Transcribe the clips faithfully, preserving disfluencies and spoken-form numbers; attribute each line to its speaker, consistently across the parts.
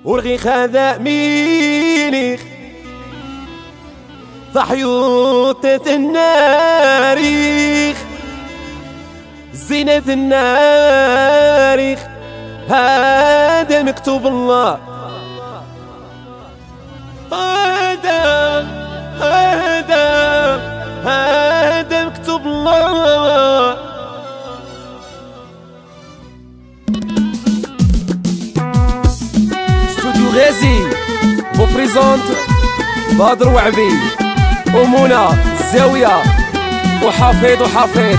Speaker 1: ورغي خذا مينيخ ضحيوطة الناريخ زينة الناريخ هذا مكتوب الله هذا هذا هذا مكتوب الله. استوديو غازي بو بريزونت بدر وعبيد ومنى الزاوية وحفيظ وحفيظ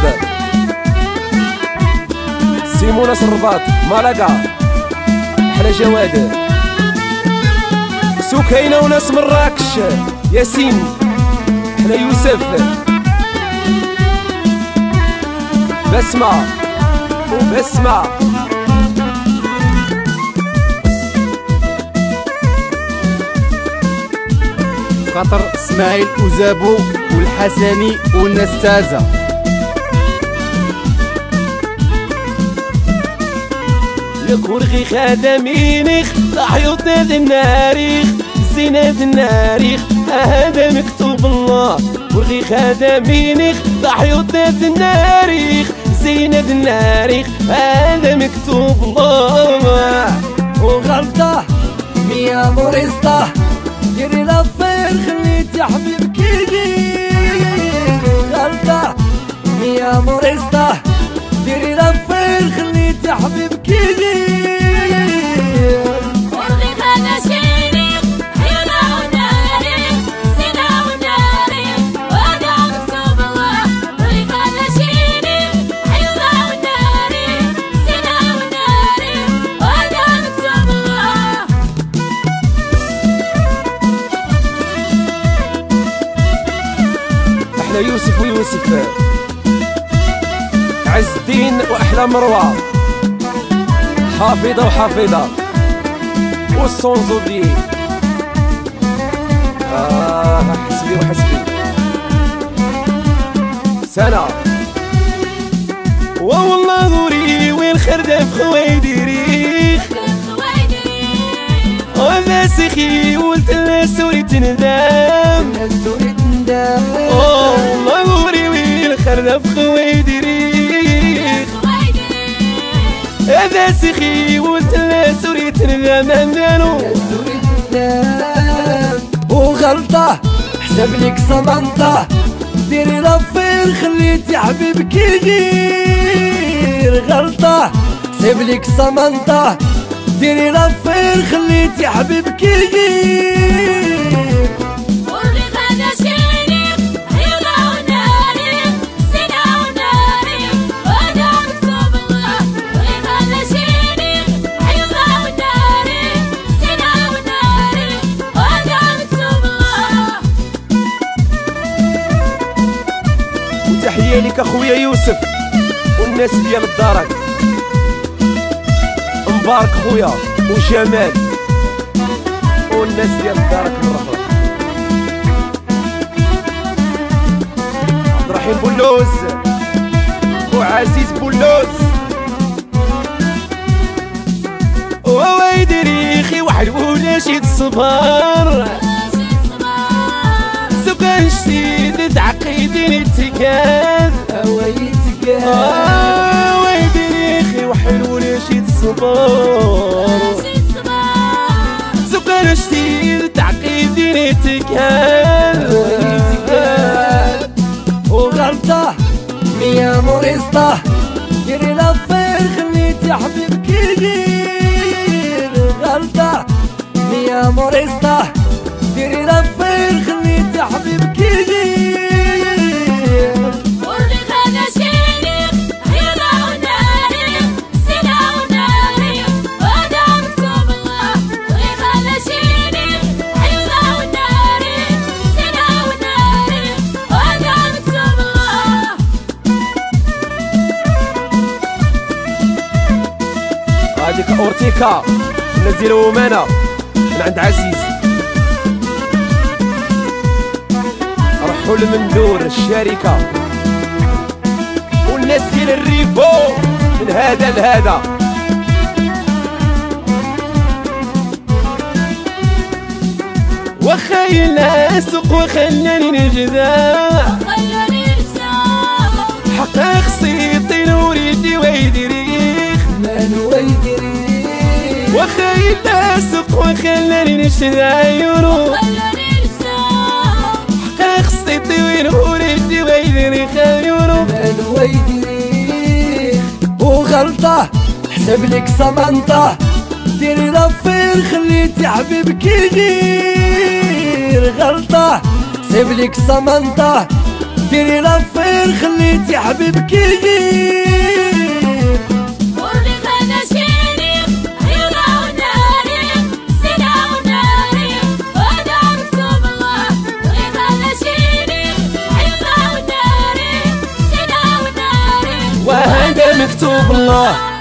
Speaker 1: سيمونة الرباط مالاكا حنا جواد سكينة وناس مراكش ياسين حنا يوسف بسمة وبسمة
Speaker 2: خاطر اسماعيل وزابو والحسني والنستازة
Speaker 1: لكورغي خادمينيخ ضحيوطنا الناريخ زينة الناريخ هذا مكتوب الله. ورغي خادمينيخ ضحيوطنا الناريخ زينة الناريخ هذا مكتوب الله.
Speaker 3: وغلطة مية موريسطة ديري لافير خليتي حبيبك يغير. غلطة مية موريسطة ديري لافير خليتي حبيبك يغير.
Speaker 4: ورغي خانا شيريخ حيونا وناريخ زينة وناريخ وهذا مكتوب الله. ورغي خانا شيريخ حيونا وناريخ زينة وناريخ وهذا مكتوب الله.
Speaker 1: احلى يوسف ويوسف عز الدين واحلى مروه حافظه وحافظه والصونزودي اه حسبي وحسبي سنه والله ضوري وين خردة في خويدريخ وذا سخي ولت السوري تندام والله ضوري وين خردة في خويدريخ هذا سخي ولت السوري تندام مالو
Speaker 3: وغلطة حسب لك صمنطة ديري لافير خليتي حبيبك يغير. غلطة حسب لك صمنطة ديري لافير خليتي حبيبك يغير.
Speaker 4: ورغي خانا شيريخ حيونا وناريخ زينة وناريخ وهذا مكتوب الله. ورغي خانا شيريخ حيونا وناريخ زينة وناريخ وهذا مكتوب الله.
Speaker 1: وتحية لك اخويا يوسف والناس ديال الدارك مبارك خويا وجمال والناس ديال الدارك مرحبا. عبد الرحيم بولوز وعزيز بولوز وويدريخي واحد ولا شي الصبار سكان جديد تعقيدين التكاد آه ويدريخي واحد ولا شي الصبار سكان جديد تعقيدين التكاد.
Speaker 3: وغلطة مية موريسطة ديري لافير خليتي حبيبك يغير. غلطة مية موريسطة ديري لافير خليتي حبيبك يغير.
Speaker 4: ورغي خانا شيريخ حيونا وناريخ زينة وناريخ وهذا مكتوب الله. ورغي خانا شيريخ حيونا وناريخ زينة وناريخ وهذا مكتوب الله.
Speaker 1: هذيك اورتيكا نزيلو ومانا من عند عزيز رحوا لمندور الشركة والناس ديال الريفو من هذا لهذا وخيلنا سوق وخلاني نجدا
Speaker 4: خلاني نسام
Speaker 1: حقق صيتي نوريدي ويدريخ
Speaker 3: من ويدري
Speaker 1: وخيلنا سوق وخلاني نجدا يورو
Speaker 4: خلاني نسام
Speaker 1: حقق صيتي ونوريدي ويدريخ يورو
Speaker 3: من ويدري وغلطة حسب لك صمنطة ديري لفير خليتي حبيبك يغير غلطة حسب لك صمنطة ديري لفير خليتي حبيبك يغير
Speaker 4: ورني خانا شيريك عيونا وناريك سنا وناريك وهذا مكتوب الله ورني خانا شيريك عيونا وناريك سنا وناريك
Speaker 1: وهذا مكتوب الله